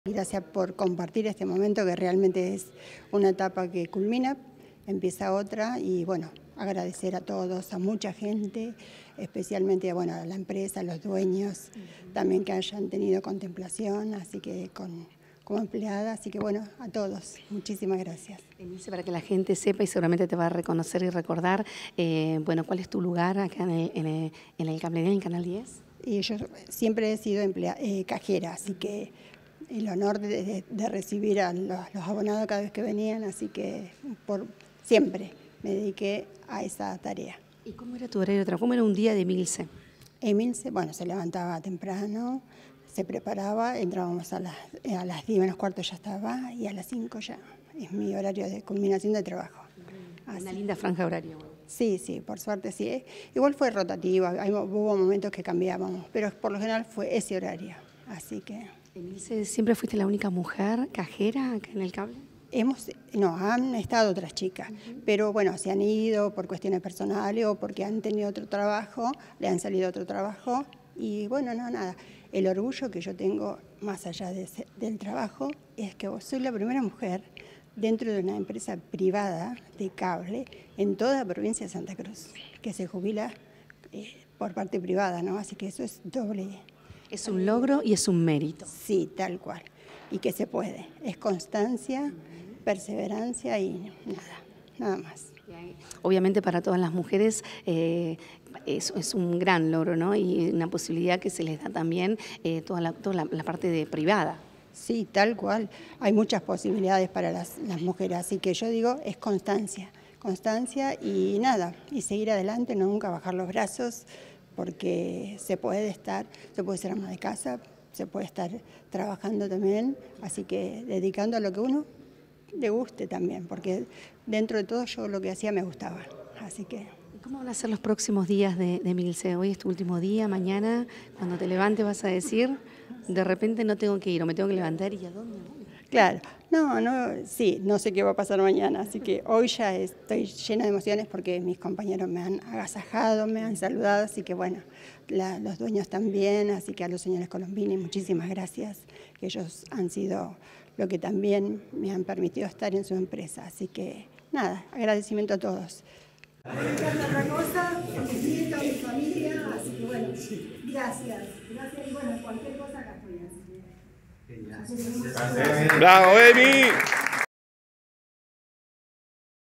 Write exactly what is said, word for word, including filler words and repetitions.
Gracias por compartir este momento que realmente es una etapa que culmina, empieza otra y bueno, agradecer a todos, a mucha gente, especialmente bueno, a la empresa, a los dueños, también que hayan tenido contemplación, así que con, como empleada, así que bueno, a todos, muchísimas gracias. Emilce, para que la gente sepa y seguramente te va a reconocer y recordar, eh, bueno, ¿cuál es tu lugar acá en el, en el, en el Cable diez, en Canal diez? Y yo siempre he sido emplea, eh, cajera, así que el honor de, de, de recibir a los, los abonados cada vez que venían, así que por siempre me dediqué a esa tarea. ¿Y cómo era tu horario de trabajo? ¿Cómo era un día de Emilce? Emilce, bueno, se levantaba temprano, se preparaba, entrábamos a las, a las diez menos cuarto ya estaba y a las cinco ya. Es mi horario de culminación de trabajo. Así. Una linda franja horaria. Sí, sí, por suerte sí. Igual fue rotativa, hubo momentos que cambiábamos, pero por lo general fue ese horario, así que... Emilce, ¿siempre fuiste la única mujer cajera acá en el cable? Hemos, no, han estado otras chicas, uh-huh. pero bueno, se han ido por cuestiones personales o porque han tenido otro trabajo, le han salido otro trabajo y bueno, no, nada. El orgullo que yo tengo, más allá de ese, del trabajo, es que soy la primera mujer dentro de una empresa privada de cable en toda la provincia de Santa Cruz, que se jubila eh, por parte privada, ¿no? Así que eso es doble. Es un logro y es un mérito. Sí, tal cual. Y que se puede. Es constancia, perseverancia y nada, nada más. Obviamente para todas las mujeres eh, es, es un gran logro, ¿no? Y una posibilidad que se les da también eh, toda, la, toda la, la parte de privada. Sí, tal cual. Hay muchas posibilidades para las, las mujeres, así que yo digo, es constancia. Constancia y nada, y seguir adelante, no nunca bajar los brazos, porque se puede estar, se puede ser ama de casa, se puede estar trabajando también, así que dedicando a lo que uno le guste también, porque dentro de todo yo lo que hacía me gustaba, así que... ¿Cómo van a ser los próximos días de, de Emilce? Hoy es tu último día, mañana cuando te levantes vas a decir, de repente no tengo que ir o me tengo que levantar y ¿a dónde voy? Claro, no, no, sí, no sé qué va a pasar mañana, así que hoy ya estoy llena de emociones porque mis compañeros me han agasajado, me han saludado, así que bueno, la, los dueños también, así que a los señores Colombini muchísimas gracias, que ellos han sido lo que también me han permitido estar en su empresa, así que nada, agradecimiento a todos. Me encanta otra cosa, mi nieto, mi familia, así que bueno, gracias, gracias y bueno, cualquier cosa acá estoy. ¡Bravo, Emi!